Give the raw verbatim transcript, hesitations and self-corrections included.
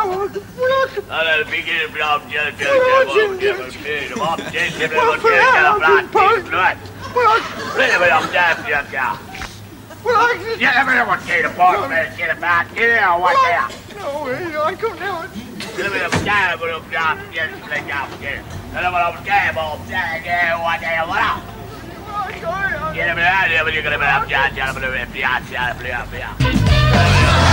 Allora, bicchiere di bravo, c'è c'è c'è ma c'è c'è non c'è la pratica. Vedi però c'è c'è c'è. Yeah, everyone get a box, man. Get it back. Get it out. What there? No way. I couldn't do it. Get a bit of jab, but I'm job. Get it, play job. Get it. And I'm gonna jab all jab. Get it. What there? What up? Get a bit out of there, but you're gonna be up, jab, jab, jab, jab, jab, jab, jab.